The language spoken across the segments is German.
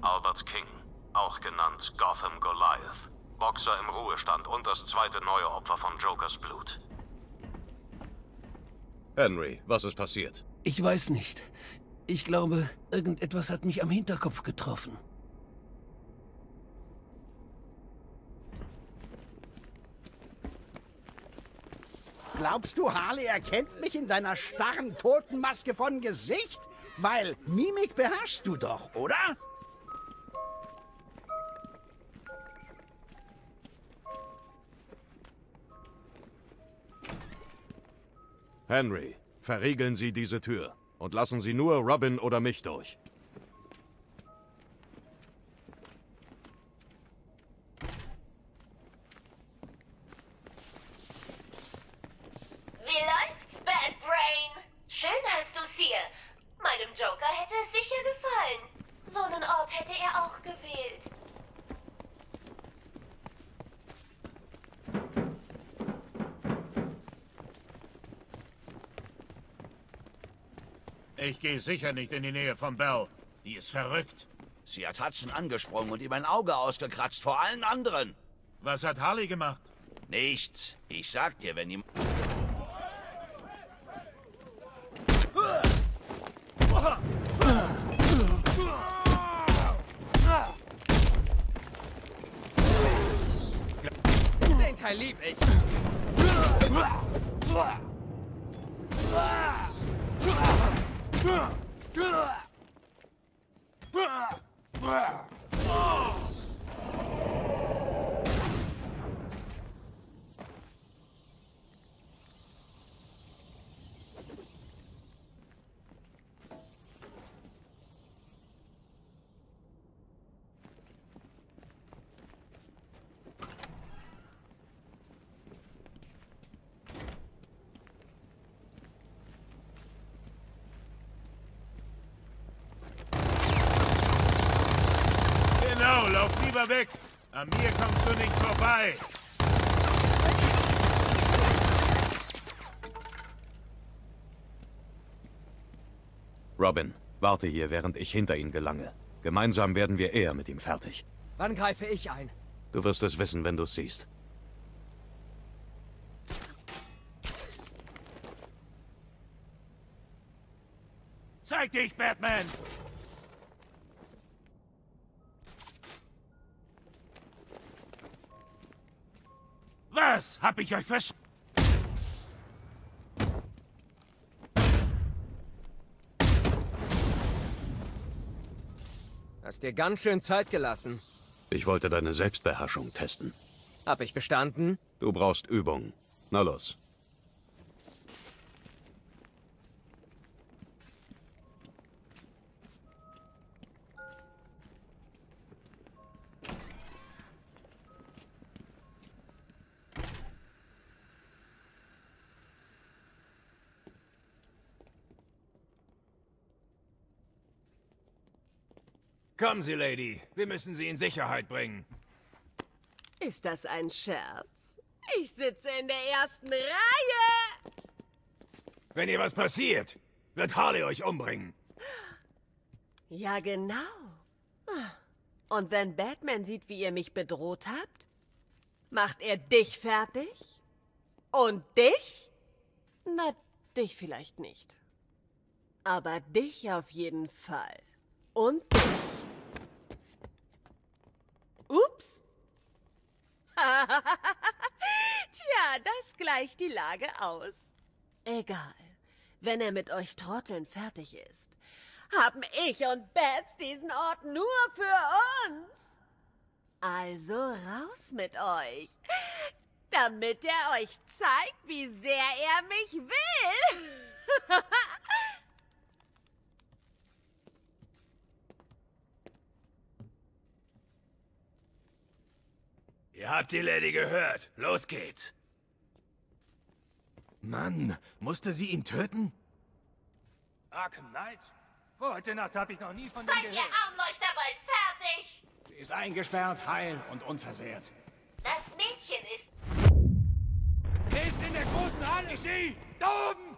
Albert King, auch genannt Gotham Goliath. Boxer im Ruhestand und das zweite neue Opfer von Jokers Blut. Henry, was ist passiert? Ich weiß nicht. Ich glaube, irgendetwas hat mich am Hinterkopf getroffen. Glaubst du, Harley erkennt mich in deiner starren Totenmaske von Gesicht? Weil Mimik beherrschst du doch, oder? Henry, verriegeln Sie diese Tür und lassen Sie nur Robin oder mich durch. Wie läuft's, Bad Brain? Schön hast du's hier. Meinem Joker hätte es sicher gefallen. So einen Ort hätte er auch gewählt. Ich gehe sicher nicht in die Nähe von Belle. Die ist verrückt. Sie hat Hudson angesprungen und ihm ein Auge ausgekratzt, vor allen anderen. Was hat Harley gemacht? Nichts. Ich sag dir, wenn ihm... Den Teil lieb ich. Genau, lauf lieber weg. An mir kommst du nicht vorbei. Robin, warte hier, während ich hinter ihn gelange. Gemeinsam werden wir eher mit ihm fertig. Wann greife ich ein? Du wirst es wissen, wenn du es siehst. Zeig dich, Batman! Was? Hab ich euch vers... Hast dir ganz schön Zeit gelassen. Ich wollte deine Selbstbeherrschung testen. Hab ich bestanden? Du brauchst Übung. Na los. Kommen Sie, Lady. Wir müssen Sie in Sicherheit bringen. Ist das ein Scherz? Ich sitze in der ersten Reihe! Wenn ihr was passiert, wird Harley euch umbringen. Ja, genau. Und wenn Batman sieht, wie ihr mich bedroht habt, macht er dich fertig? Und dich? Na, dich vielleicht nicht. Aber dich auf jeden Fall. Und dich. Ups. Tja, das gleicht die Lage aus. Egal. Wenn er mit euch Trotteln fertig ist, haben ich und Bats diesen Ort nur für uns. Also raus mit euch, damit er euch zeigt, wie sehr er mich will. Ihr habt die Lady gehört. Los geht's. Mann, musste sie ihn töten? Arkham Knight? Vor heute Nacht habe ich noch nie von dem Seid ihr gehört. Armleuchter bald fertig? Sie ist eingesperrt, heil und unversehrt. Das Mädchen ist... Wer ist in der großen Halle? Sie! Da oben!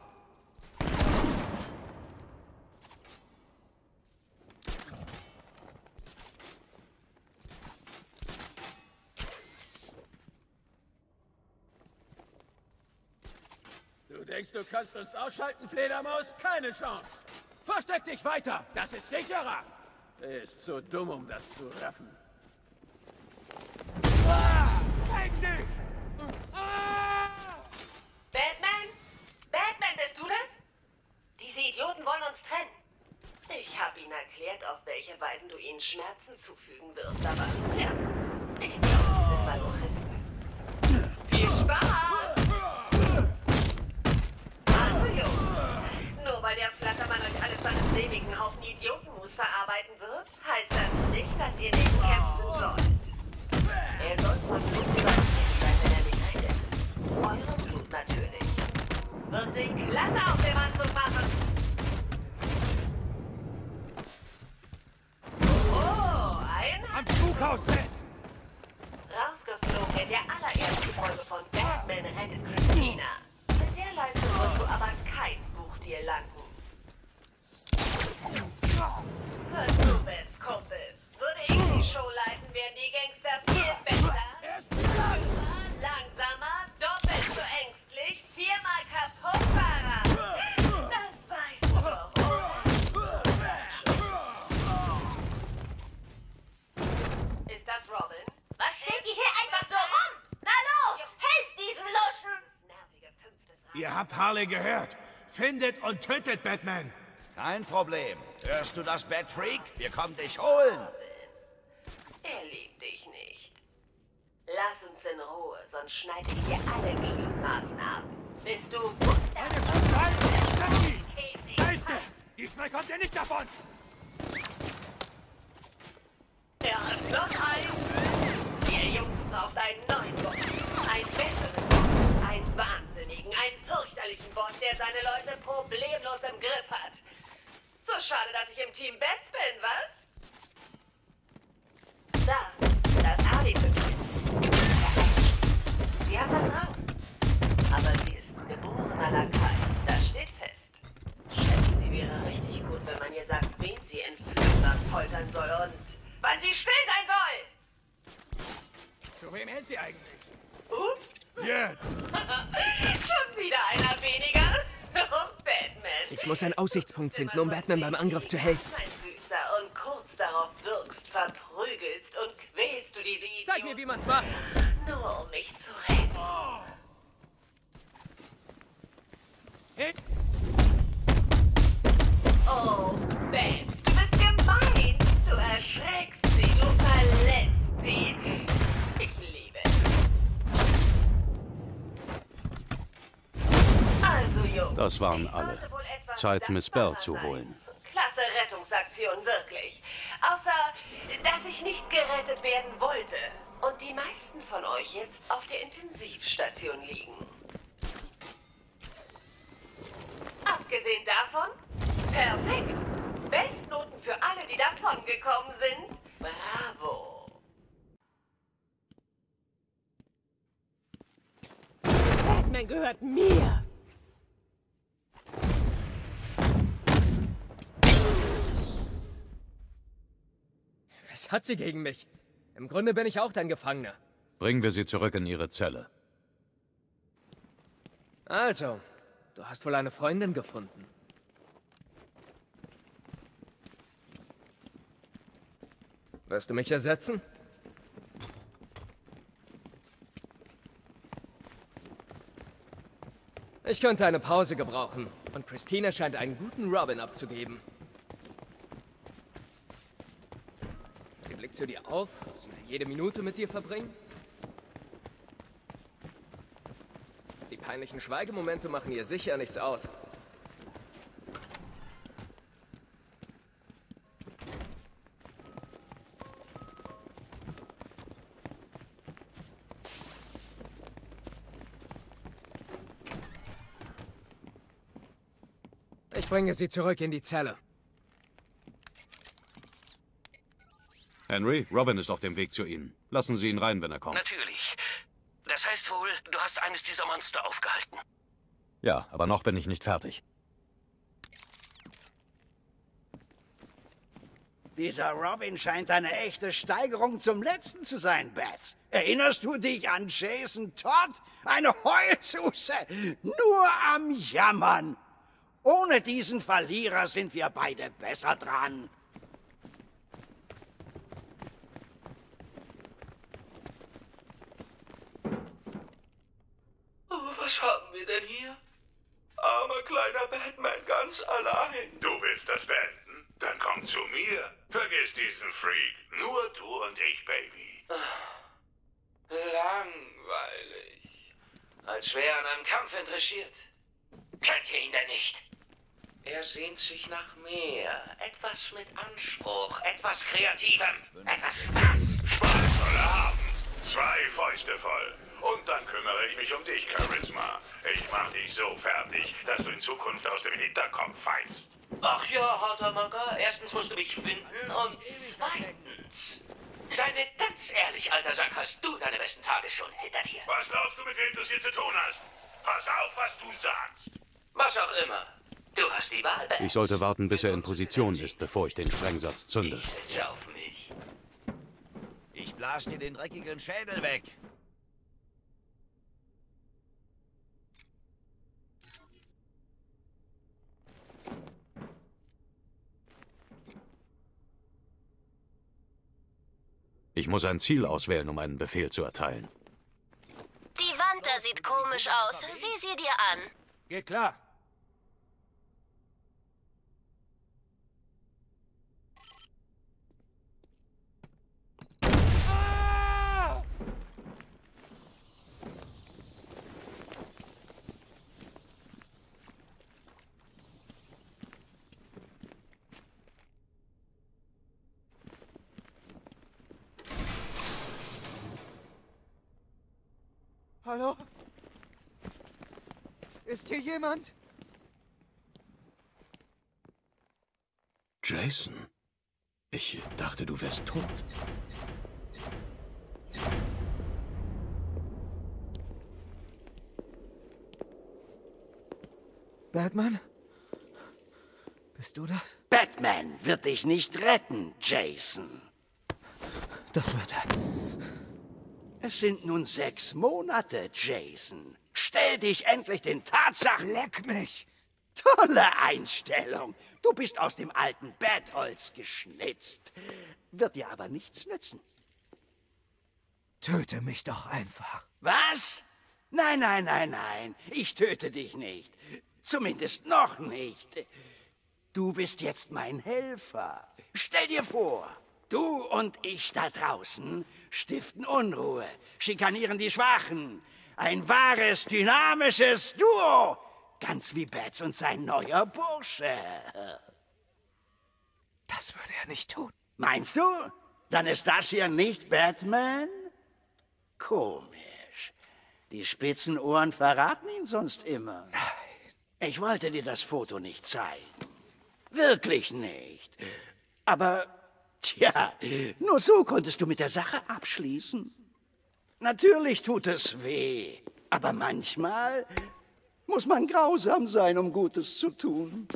denkst, du kannst uns ausschalten, Fledermaus? Keine Chance. Versteck dich weiter. Das ist sicherer. Er ist zu dumm, um das zu raffen. Zeig dich! Batman? Batman, bist du das? Diese Idioten wollen uns trennen. Ich habe ihnen erklärt, auf welche Weisen du ihnen Schmerzen zufügen wirst, aber tja, ich glaube, sie sind Masochisten. Viel Spaß! Also Jungs, nur weil der Flattermann euch alles seines ewigen Haufen Idiotenmus verarbeiten wird, heißt das nicht, dass ihr nicht kämpfen sollt. Er soll von Blut überzeugt sein, wenn er nicht rettet. Eurem Blut natürlich. Wird sich klasse auf dem Anzug machen. Oh, Am Spukhaus-Set! Rausgeflogen in der allerersten Folge von Batman rettet Christina. Mit der Leistung wirst du aber kein Buchdeal landen. Hör zu, Bens Kumpel. Würde ich die Show leiten, wären die Gangster viel besser. Schneller, langsamer, doppelt so ängstlich, viermal kaputtfahrer. Das weißt du doch, oder? Ist das Robin? Was steht ihr hier einfach so rum? Na los, helft diesen Luschen! Nervige fünfte Sache. Ihr habt Harley gehört. Findet und tötet Batman. Kein Problem. Hörst du das, Batfreak? Wir kommen dich holen. Er liebt dich nicht. Lass uns in Ruhe, sonst schneide ich dir alle Gliedmaßen ab. Bist du Eine Polizei! Jackie! Geiste! Diesmal kommt er nicht davon! Er hat noch einen. Ihr Jungs braucht einen neuen Boss. Einen besseren Boss. Einen wahnsinnigen, einen fürchterlichen Boss, der seine Leute problemlos im Griff hat. So schade, dass ich im Team Bats bin, was? Da, das Harley-Püppchen. Sie hat Vertrauen. Aber sie ist ein geborener Lakai. Das steht fest. Schätze, sie wäre richtig gut, wenn man ihr sagt, wen sie entführen oder foltern soll und wann sie still sein soll. Zu wem hält sie eigentlich? Ups. Jetzt! Schon wieder einer weniger. Oh, Batman. Ich muss einen Aussichtspunkt finden, um Batman beim Angriff zu helfen. Mein Süßer, und kurz darauf wirkst, verprügelst und quälst du diese Idioten. Zeig mir, wie man's macht. Nur um mich zu retten. Oh, Bats, du bist gemein. Du erschreckst sie, du verletzt sie. Ich liebe es. Also, Jungs. Das waren ich alle. sollte wohl etwas Zeit, Miss Bell dankbarer zu sein. holen. Klasse Rettungsaktion, wirklich. Außer, dass ich nicht gerettet werden wollte. Und die meisten von euch jetzt auf der Intensivstation liegen. Abgesehen davon, perfekt. Bestnoten für alle, die davongekommen sind. Bravo. Batman gehört mir. Was hat sie gegen mich? Im Grunde bin ich auch dein Gefangener. Bringen wir sie zurück in ihre Zelle. Also, du hast wohl eine Freundin gefunden. Wirst du mich ersetzen? Ich könnte eine Pause gebrauchen. Und Christina scheint einen guten Robin abzugeben. Sie blickt zu dir auf, sie will jede Minute mit dir verbringen. Die peinlichen Schweigemomente machen ihr sicher nichts aus. Ich bringe sie zurück in die Zelle. Henry, Robin ist auf dem Weg zu Ihnen. Lassen Sie ihn rein, wenn er kommt. Natürlich. Das heißt wohl, du hast eines dieser Monster aufgehalten. Ja, aber noch bin ich nicht fertig. Dieser Robin scheint eine echte Steigerung zum Letzten zu sein, Bats. Erinnerst du dich an Jason Todd? Eine Heulsuse, nur am Jammern. Ohne diesen Verlierer sind wir beide besser dran. Oh, was haben wir denn hier? Armer kleiner Batman, ganz allein. Du willst das beenden? Dann komm zu mir. Vergiss diesen Freak. Nur du und ich, Baby. Langweilig. Als wäre er an einem Kampf interessiert. Kennt ihr ihn denn nicht? Er sehnt sich nach mehr. Etwas mit Anspruch, etwas Kreativem, etwas Spaß. Spaß soll er haben. 2 Fäuste voll. Und dann kümmere ich mich um dich, Charisma. Ich mach dich so fertig, dass du in Zukunft aus dem Hinterkopf pfeifst. Ach ja, harter Macker. Erstens musst du mich finden und zweitens... Sei mir ganz ehrlich, alter Sack, hast du deine besten Tage schon hinter dir? Was glaubst du, mit wem du es hier zu tun hast? Pass auf, was du sagst. Was auch immer. Du hast die Wahl, Bats. Ich sollte warten, bis er in Position ist, bevor ich den Sprengsatz zünde. Ich sitze auf mich. Ich blas dir den dreckigen Schädel weg. Ich muss ein Ziel auswählen, um einen Befehl zu erteilen. Die Wand da sieht komisch aus. Sieh sie dir an. Geht klar. Hallo? Ist hier jemand? Jason? Ich dachte, du wärst tot. Batman? Bist du das? Batman wird dich nicht retten, Jason. Das wird er. Es sind nun 6 Monate, Jason. Stell dich endlich den Tatsachen. Leck mich! Tolle Einstellung. Du bist aus dem alten Bettholz geschnitzt. Wird dir aber nichts nützen. Töte mich doch einfach. Was? Nein, nein, nein, nein. Ich töte dich nicht. Zumindest noch nicht. Du bist jetzt mein Helfer. Stell dir vor, du und ich da draußen stiften Unruhe, schikanieren die Schwachen. Ein wahres, dynamisches Duo. Ganz wie Bats und sein neuer Bursche. Das würde er nicht tun. Meinst du? Dann ist das hier nicht Batman? Komisch. Die spitzen Ohren verraten ihn sonst immer. Nein. Ich wollte dir das Foto nicht zeigen. Wirklich nicht. Aber, tja, nur so konntest du mit der Sache abschließen. Natürlich tut es weh, aber manchmal muss man grausam sein, um Gutes zu tun.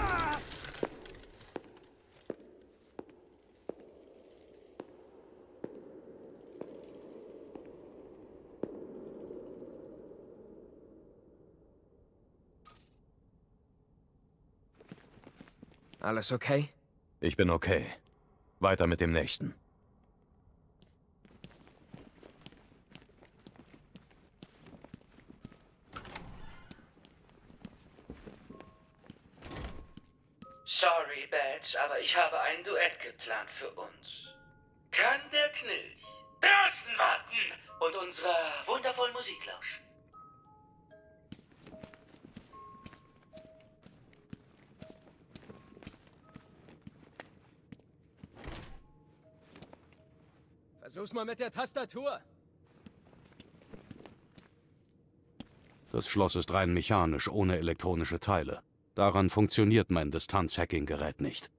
Alles okay? Ich bin okay. Weiter mit dem nächsten. Sorry, Bats, aber ich habe ein Duett geplant für uns. Kann der Knilch draußen warten und unserer wundervollen Musik lauschen? Versuch's mal mit der Tastatur. Das Schloss ist rein mechanisch, ohne elektronische Teile. Daran funktioniert mein Distanz-Hacking-Gerät nicht.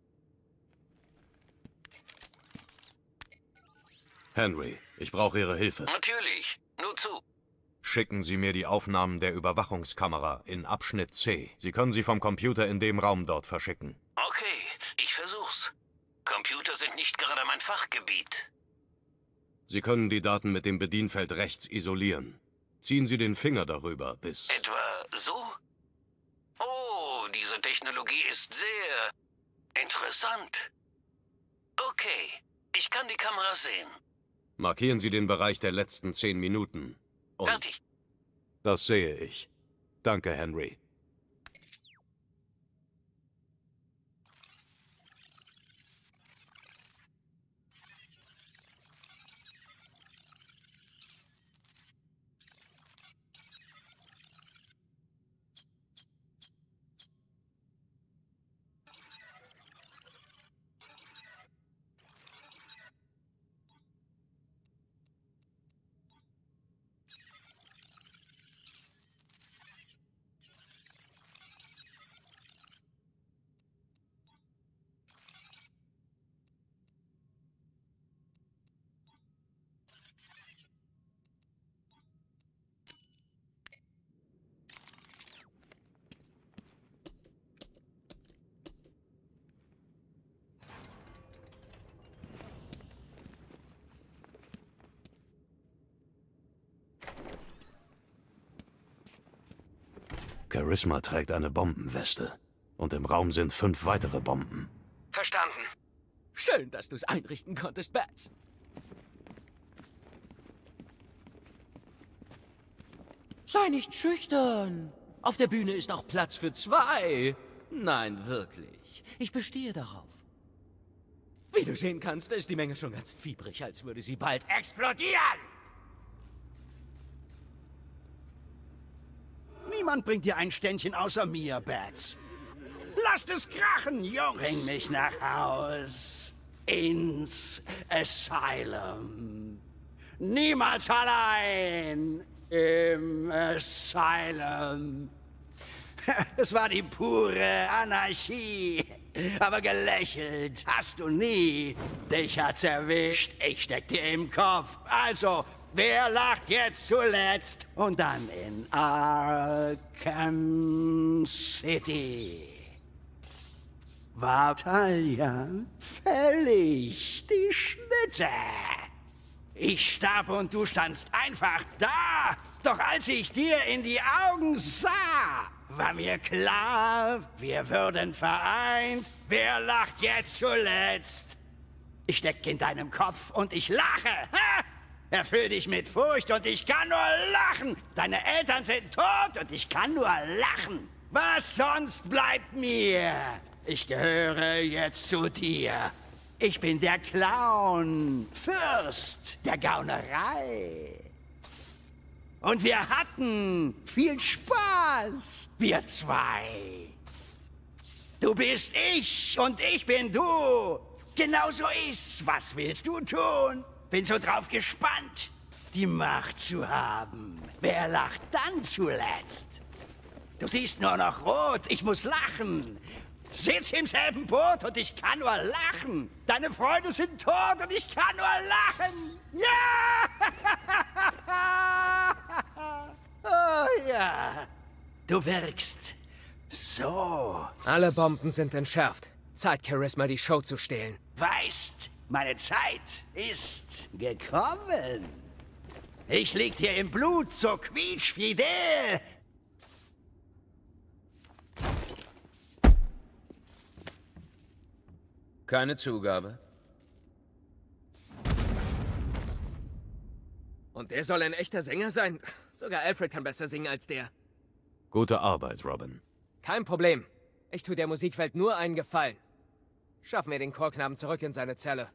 Henry, ich brauche Ihre Hilfe. Natürlich. Nur zu. Schicken Sie mir die Aufnahmen der Überwachungskamera in Abschnitt C. Sie können sie vom Computer in dem Raum dort verschicken. Okay, ich versuch's. Computer sind nicht gerade mein Fachgebiet. Sie können die Daten mit dem Bedienfeld rechts isolieren. Ziehen Sie den Finger darüber, bis... Etwa so? Oh, diese Technologie ist sehr interessant. Okay, ich kann die Kamera sehen. Markieren Sie den Bereich der letzten 10 Minuten. Und Fertig. das sehe ich. Danke, Henry. Charisma trägt eine Bombenweste. Und im Raum sind 5 weitere Bomben. Verstanden. Schön, dass du es einrichten konntest, Bats. Sei nicht schüchtern. Auf der Bühne ist auch Platz für 2. Nein, wirklich. Ich bestehe darauf. Wie du sehen kannst, ist die Menge schon ganz fiebrig, als würde sie bald explodieren. Niemand bringt dir ein Ständchen außer mir, Bats. Lasst es krachen, Jungs! Bring mich nach Haus. Ins Asylum. Niemals allein im Asylum. Es war die pure Anarchie. Aber gelächelt hast du nie. Dich hat's erwischt, ich steck dir im Kopf. Also, wer lacht jetzt zuletzt? Und dann in Arkham City war Talia fällig die Schnitte. Ich starb und du standst einfach da. Doch als ich dir in die Augen sah, war mir klar, wir würden vereint. Wer lacht jetzt zuletzt? Ich steck in deinem Kopf und ich lache. Ha! Erfüll dich mit Furcht und ich kann nur lachen. Deine Eltern sind tot und ich kann nur lachen. Was sonst bleibt mir? Ich gehöre jetzt zu dir. Ich bin der Clown, Fürst der Gaunerei. Und wir hatten viel Spaß, wir zwei. Du bist ich und ich bin du. Genau so ist's. Was willst du tun? Bin so drauf gespannt, die Macht zu haben. Wer lacht dann zuletzt? Du siehst nur noch rot, ich muss lachen. Sitz im selben Boot und ich kann nur lachen. Deine Freunde sind tot und ich kann nur lachen. Ja! Oh ja. Du wirkst so. Alle Bomben sind entschärft. Zeit, Charisma die Show zu stehlen. Weißt, meine Zeit ist gekommen. Ich lieg dir im Blut, so quietschfidel. Keine Zugabe. Und der soll ein echter Sänger sein? Sogar Alfred kann besser singen als der. Gute Arbeit, Robin. Kein Problem. Ich tue der Musikwelt nur einen Gefallen. Schaffen wir den Chorknaben zurück in seine Zelle.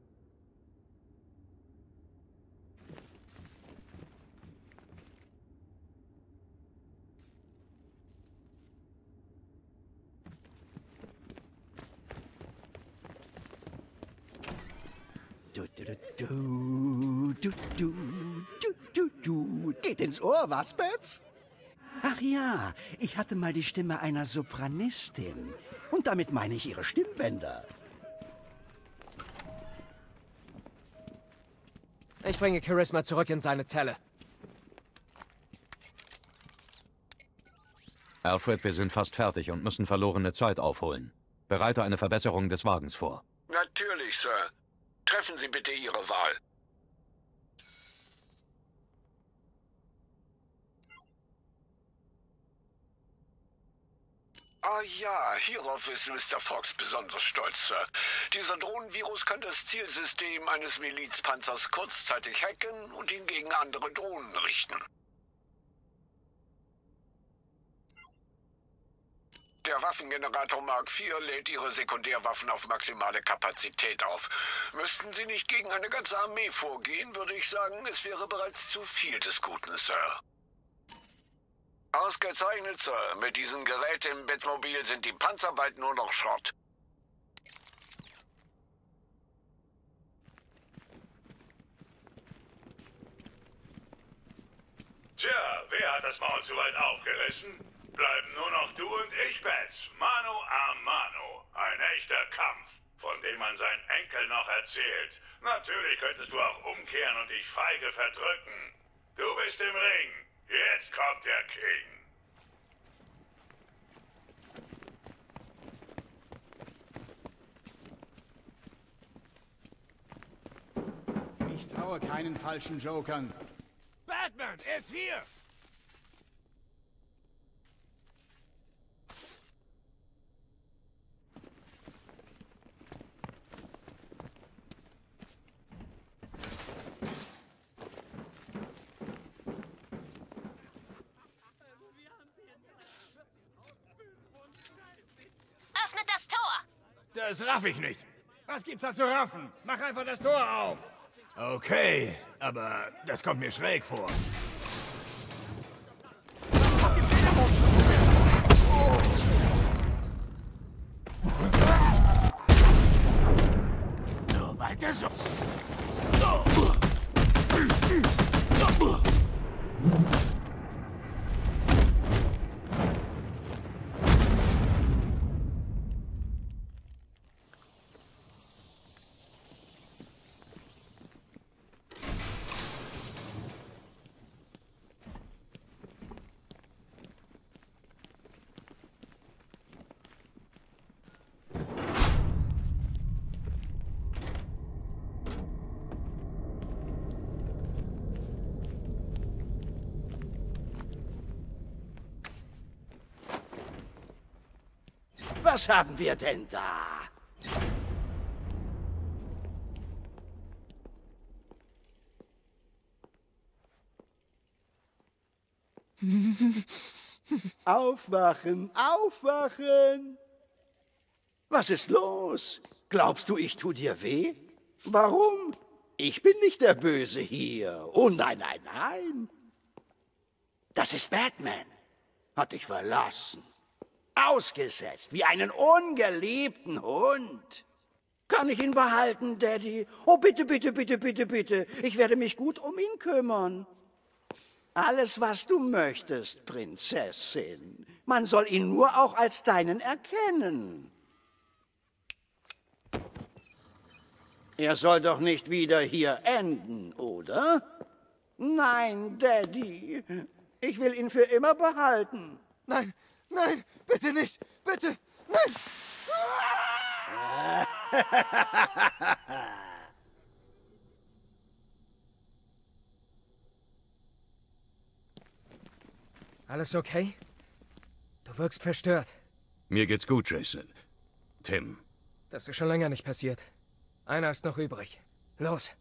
Geht ins Ohr, was, Bats? Ach ja, ich hatte mal die Stimme einer Sopranistin. Und damit meine ich ihre Stimmbänder. Ich bringe Charisma zurück in seine Zelle. Alfred, wir sind fast fertig und müssen verlorene Zeit aufholen. Bereite eine Verbesserung des Wagens vor. Natürlich. Natürlich, Sir. Treffen Sie bitte Ihre Wahl. Ah ja, hierauf ist Mr. Fox besonders stolz, Sir. Dieser Drohnenvirus kann das Zielsystem eines Milizpanzers kurzzeitig hacken und ihn gegen andere Drohnen richten. Der Waffengenerator Mark IV lädt Ihre Sekundärwaffen auf maximale Kapazität auf. Müssten Sie nicht gegen eine ganze Armee vorgehen, würde ich sagen, es wäre bereits zu viel des Guten, Sir. Ausgezeichnet, Sir. Mit diesem Gerät im Bettmobil sind die Panzer bald nur noch Schrott. Tja, wer hat das Maul zu weit aufgerissen? Bleiben nur noch du und ich, Bats. Mano a mano. Ein echter Kampf, von dem man seinen Enkel noch erzählt. Natürlich könntest du auch umkehren und dich feige verdrücken. Du bist im Ring. Jetzt kommt der King. Ich traue keinen falschen Jokern. Batman, er ist hier! Öffnet das Tor! Das raff ich nicht. Was gibt's da zu raffen? Mach einfach das Tor auf! Okay, aber das kommt mir schräg vor. Nur weiter so. Was haben wir denn da? Aufwachen, aufwachen! Was ist los? Glaubst du, ich tu dir weh? Warum? Ich bin nicht der Böse hier. Oh nein, nein, nein. Das ist Batman. Hat dich verlassen. Ausgesetzt, wie einen ungeliebten Hund. Kann ich ihn behalten, Daddy? Oh, bitte, bitte, bitte, bitte, bitte. Ich werde mich gut um ihn kümmern. Alles, was du möchtest, Prinzessin. Man soll ihn nur auch als deinen erkennen. Er soll doch nicht wieder hier enden, oder? Nein, Daddy. Ich will ihn für immer behalten. Nein, nein, bitte nicht, bitte, nein! Alles okay? Du wirkst verstört. Mir geht's gut, Jason. Tim. Das ist schon länger nicht passiert. Einer ist noch übrig. Los!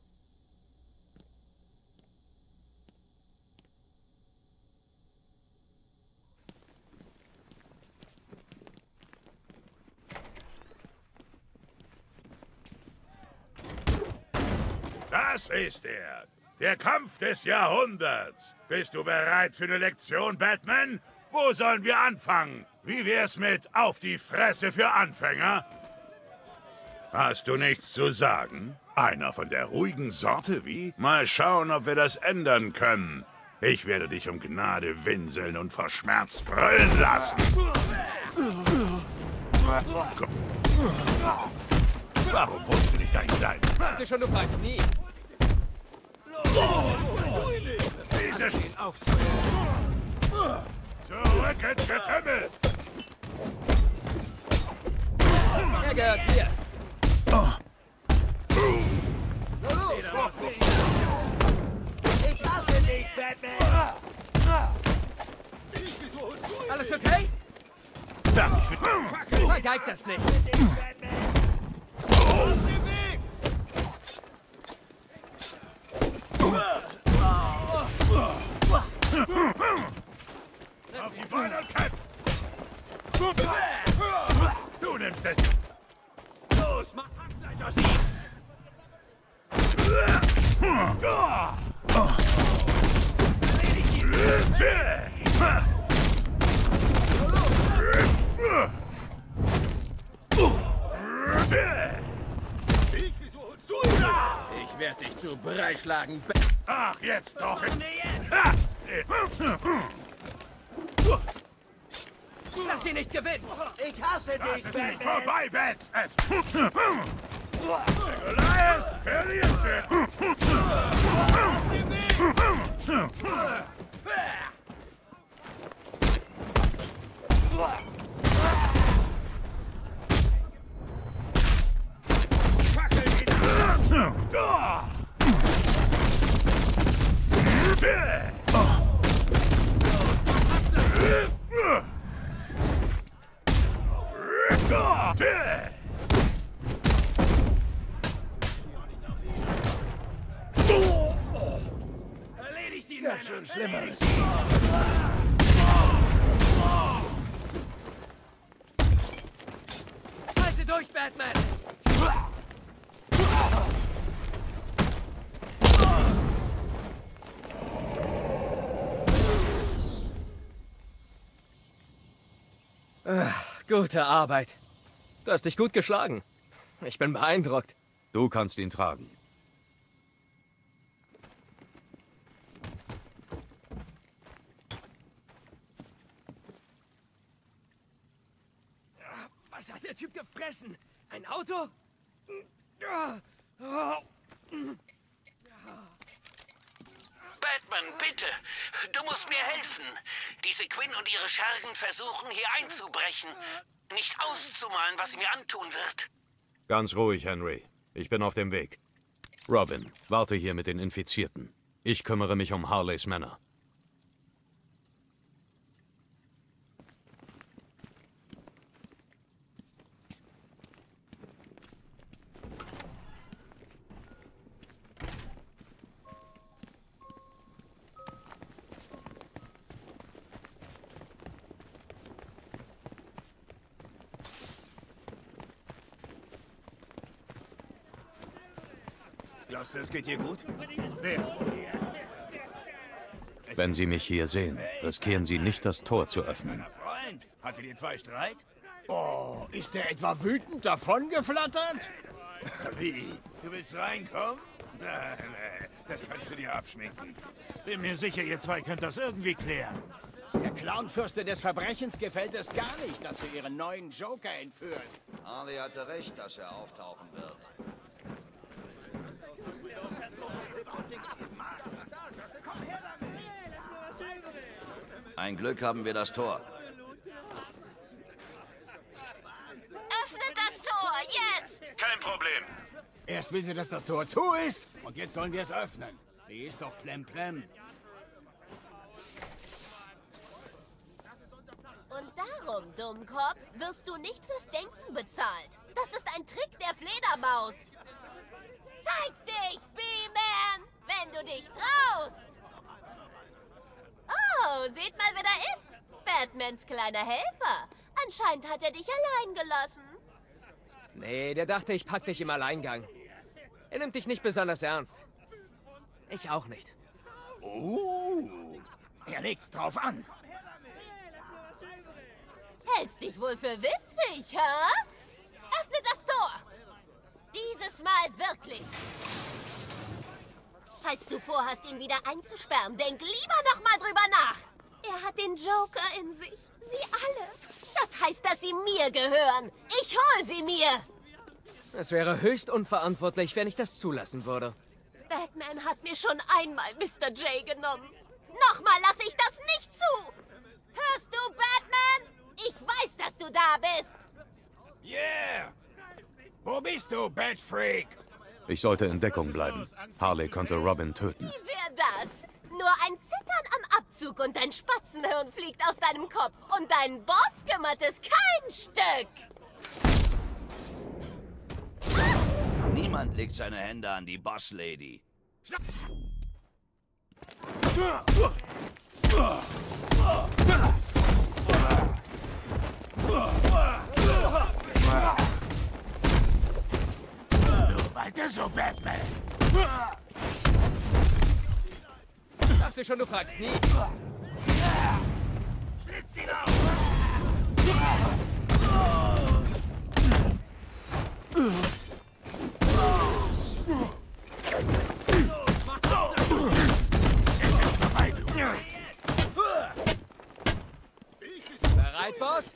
Das ist er. Der Kampf des Jahrhunderts. Bist du bereit für eine Lektion, Batman? Wo sollen wir anfangen? Wie wär's mit auf die Fresse für Anfänger? Hast du nichts zu sagen? Einer von der ruhigen Sorte, wie? Mal schauen, ob wir das ändern können. Ich werde dich um Gnade winseln und vor Schmerz brüllen lassen. Warum holst du nicht deinen Kleinen? Warte schon, du weißt nie. Diese stehen auf. Zurück ins Getümmel! Er gehört dir. Ich hasse dich, Batman! Alles okay? Vergeigt das nicht! Auf die Beine und kämpf! Du nimmst es! Los, mach Hackfleisch aus ihm! Erledigt ihn! Ich werde dich zu Brei schlagen. Ach, jetzt doch! Lass sie nicht gewinnen! Ich hasse Das dich, ist nicht Batman! vorbei, Bats! Goliath verliert! Erledigt ihn, Das ist schon schlimmer. Halte durch, Batman! Gute Arbeit. Du hast dich gut geschlagen. Ich bin beeindruckt. Du kannst ihn tragen. Was hat der Typ gefressen? Ein Auto? Batman, bitte. Du musst mir helfen. Diese Quinn und ihre Schergen versuchen, hier einzubrechen. Nicht auszumalen, was sie mir antun wird. Ganz ruhig, Henry. Ich bin auf dem Weg. Robin, warte hier mit den Infizierten. Ich kümmere mich um Harleys Männer. Glaubst du, es geht hier gut? Wenn Sie mich hier sehen, riskieren Sie nicht, das Tor zu öffnen. Freund, hattet ihr zwei Streit? Oh, ist der etwa wütend davongeflattert? Wie? Du willst reinkommen? Nee, das kannst du dir abschminken. Bin mir sicher, ihr zwei könnt das irgendwie klären. Der Clownfürste des Verbrechens gefällt es gar nicht, dass du ihren neuen Joker entführst. Harley hatte recht, dass er auftauchen wird. Ein Glück haben wir das Tor. Öffnet das Tor, jetzt! Kein Problem. Erst will sie, dass das Tor zu ist, und jetzt sollen wir es öffnen. Die ist doch plemplem. Und darum, Dummkopf, wirst du nicht fürs Denken bezahlt. Das ist ein Trick der Fledermaus. Zeig dich, B-Man, wenn du dich traust. Oh, seht mal, wer da ist. Batmans kleiner Helfer. Anscheinend hat er dich allein gelassen. Nee, der dachte, ich pack dich im Alleingang. Er nimmt dich nicht besonders ernst. Ich auch nicht. Er legt's drauf an. Hältst dich wohl für witzig, hä? Öffne das Tor. Dieses Mal wirklich. Falls du vorhast, ihn wieder einzusperren, denk lieber noch mal drüber nach. Er hat den Joker in sich. Sie alle. Das heißt, dass sie mir gehören. Ich hol sie mir. Es wäre höchst unverantwortlich, wenn ich das zulassen würde. Batman hat mir schon einmal Mr. J genommen. Nochmal lasse ich das nicht zu. Hörst du, Batman? Ich weiß, dass du da bist. Yeah! Wo bist du, Batfreak? Ich sollte in Deckung bleiben. Harley könnte Robin töten. Wie wär das? Nur ein Zittern am Abzug und dein Spatzenhirn fliegt aus deinem Kopf und dein Boss kümmert es kein Stück. Niemand legt seine Hände an die Boss-Lady. Nur weiter so, Batman. Ich dachte schon, du fragst nie. Schlitzt ihn auf! Bereit, Boss?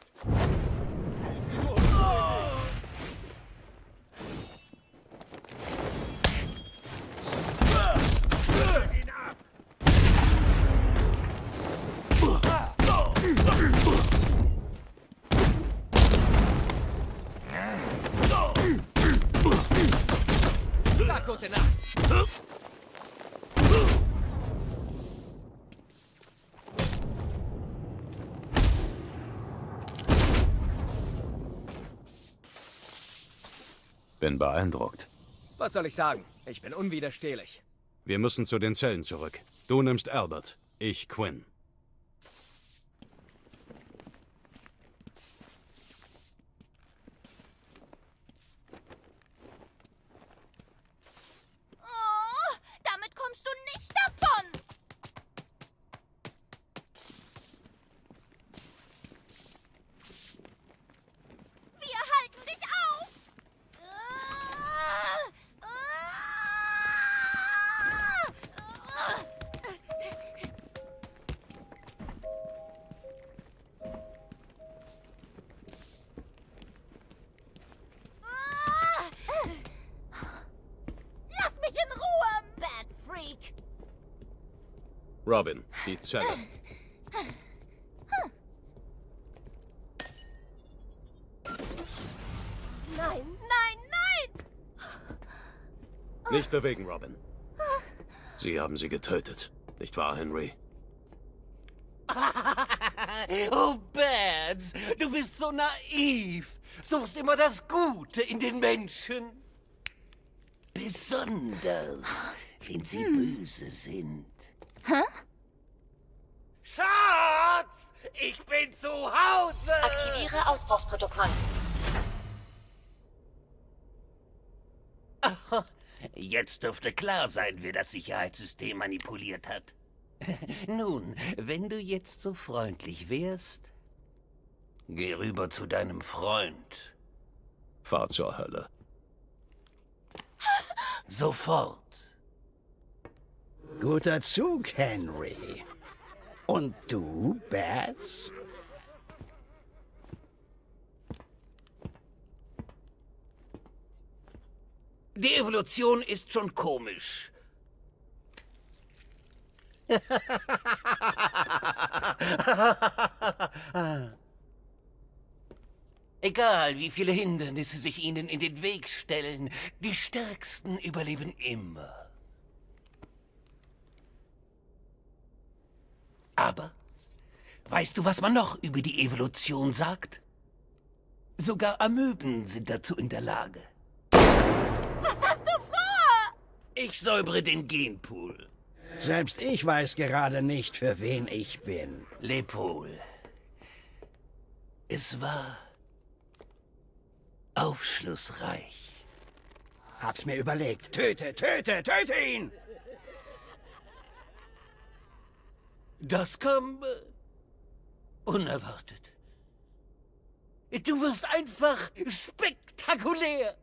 Sag gute Nacht. Bin beeindruckt. Was soll ich sagen? Ich bin unwiderstehlich. Wir müssen zu den Zellen zurück. Du nimmst Albert, ich Quinn. Oh, damit kommst du nicht davon. Wir halten dich auf. Lass mich in Ruhe, Bad Freak. Robin, die Zelle. Nein, nein, nein! Nicht bewegen, Robin. Sie haben sie getötet. Nicht wahr, Henry? Oh, Bats, du bist so naiv. Suchst immer das Gute in den Menschen. Besonders, wenn sie böse sind. Hä? Schatz, ich bin zu Hause. Aktiviere Ausbruchsprotokoll. Jetzt dürfte klar sein, wer das Sicherheitssystem manipuliert hat. Nun, wenn du jetzt so freundlich wärst, geh rüber zu deinem Freund. Fahr zur Hölle. Sofort. Guter Zug, Henry. Und du, Bats? Die Evolution ist schon komisch. Egal, wie viele Hindernisse sich ihnen in den Weg stellen, die Stärksten überleben immer. Aber, weißt du, was man noch über die Evolution sagt? Sogar Amöben sind dazu in der Lage. Was hast du vor? Ich säubere den Genpool. Selbst ich weiß gerade nicht, für wen ich bin. Lepol. Es war aufschlussreich. Hab's mir überlegt. Töte, töte, töte ihn! Das kam unerwartet. Du wirst einfach spektakulär.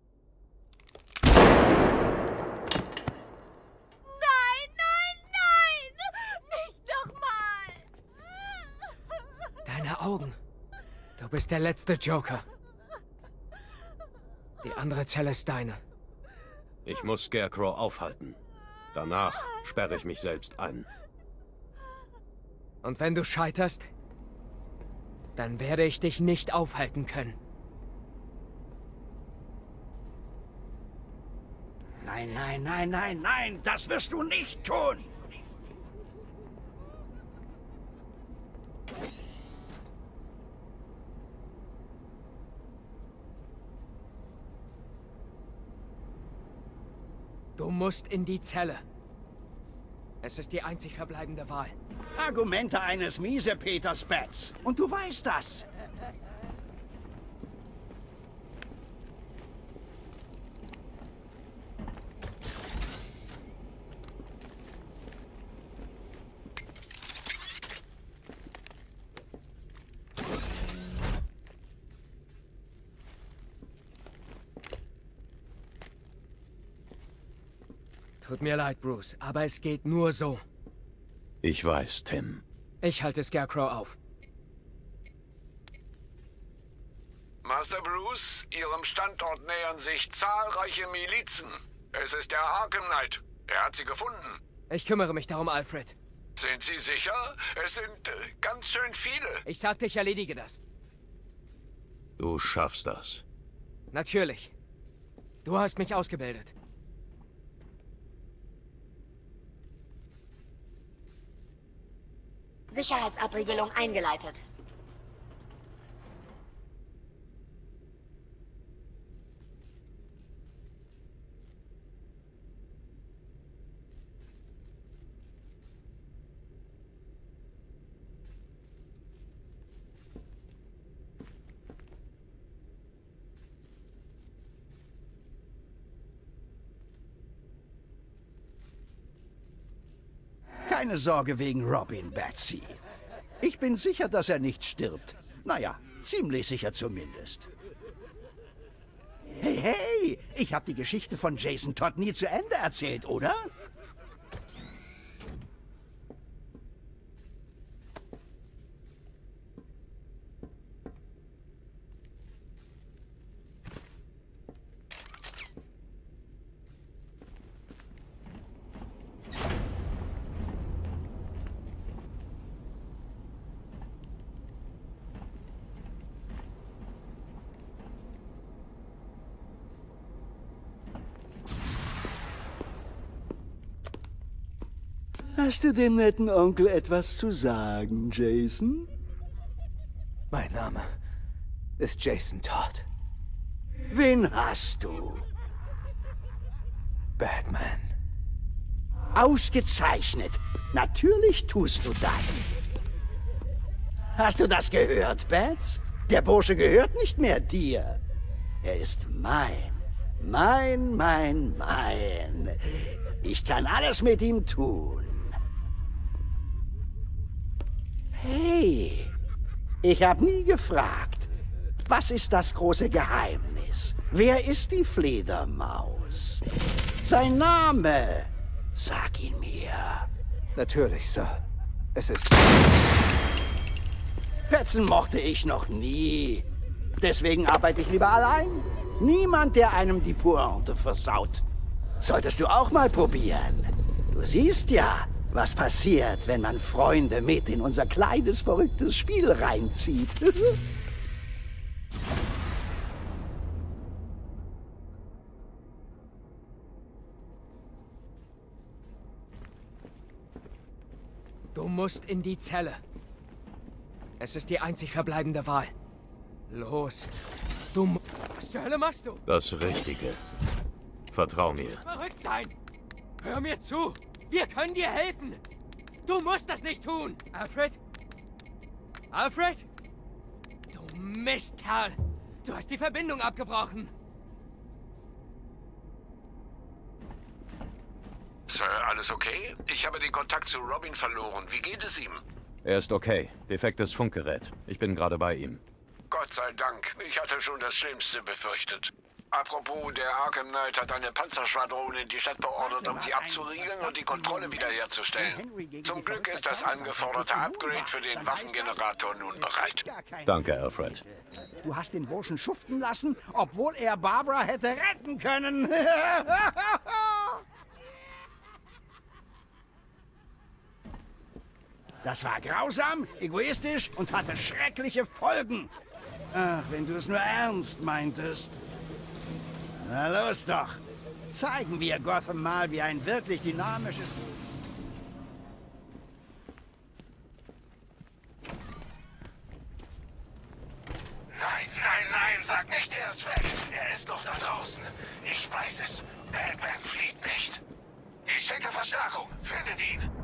Nein, nein, nein! Nicht nochmal! Deine Augen. Du bist der letzte Joker. Die andere Zelle ist deine. Ich muss Scarecrow aufhalten. Danach sperre ich mich selbst ein. Und wenn du scheiterst, dann werde ich dich nicht aufhalten können. Nein, nein, nein, nein, nein, das wirst du nicht tun! Du musst in die Zelle. Es ist die einzig verbleibende Wahl. Argumente eines Miesepeters, Bats. Und du weißt das. Tut mir leid, Bruce, aber es geht nur so. Ich weiß, Tim. Ich halte Scarecrow auf. Master Bruce, Ihrem Standort nähern sich zahlreiche Milizen. Es ist der Arkham Knight. Er hat sie gefunden. Ich kümmere mich darum, Alfred. Sind Sie sicher? Es sind ganz schön viele. Ich sagte, ich erledige das. Du schaffst das. Natürlich. Du hast mich ausgebildet. Sicherheitsabriegelung eingeleitet. Keine Sorge wegen Robin, Batsy. Ich bin sicher, dass er nicht stirbt. Naja, ziemlich sicher zumindest. Hey, hey! Ich habe die Geschichte von Jason Todd nie zu Ende erzählt, oder? Hast du dem netten Onkel etwas zu sagen, Jason? Mein Name ist Jason Todd. Wen hast du? Batman. Ausgezeichnet. Natürlich tust du das. Hast du das gehört, Bats? Der Bursche gehört nicht mehr dir. Er ist mein. Mein. Ich kann alles mit ihm tun. Hey, ich habe nie gefragt, was ist das große Geheimnis? Wer ist die Fledermaus? Sein Name, sag ihn mir. Natürlich, Sir. Es ist... Petzen mochte ich noch nie. Deswegen arbeite ich lieber allein. Niemand, der einem die Pointe versaut. Solltest du auch mal probieren. Du siehst ja, was passiert, wenn man Freunde mit in unser kleines, verrücktes Spiel reinzieht. Du musst in die Zelle. Es ist die einzig verbleibende Wahl. Los. Was zur Hölle machst du? Das Richtige. Vertrau mir. Verrückt sein! Hör mir zu! Wir können dir helfen! Du musst das nicht tun! Alfred? Alfred? Du Mistkerl! Du hast die Verbindung abgebrochen! Sir, alles okay? Ich habe den Kontakt zu Robin verloren. Wie geht es ihm? Er ist okay. Defektes Funkgerät. Ich bin gerade bei ihm. Gott sei Dank. Ich hatte schon das Schlimmste befürchtet. Apropos, der Arkham Knight hat eine Panzerschwadron in die Stadt beordert, um sie abzuriegeln und die Kontrolle wiederherzustellen. Zum Glück ist das angeforderte Upgrade für den Waffengenerator nun bereit. Danke, Alfred. Du hast den Burschen schuften lassen, obwohl er Barbara hätte retten können. Das war grausam, egoistisch und hatte schreckliche Folgen. Ach, wenn du es nur ernst meintest. Na los doch. Zeigen wir Gotham mal, wie ein wirklich dynamisches... Nein, sag nicht, er ist weg. Er ist noch da draußen. Ich weiß es. Batman flieht nicht. Ich schicke Verstärkung. Findet ihn.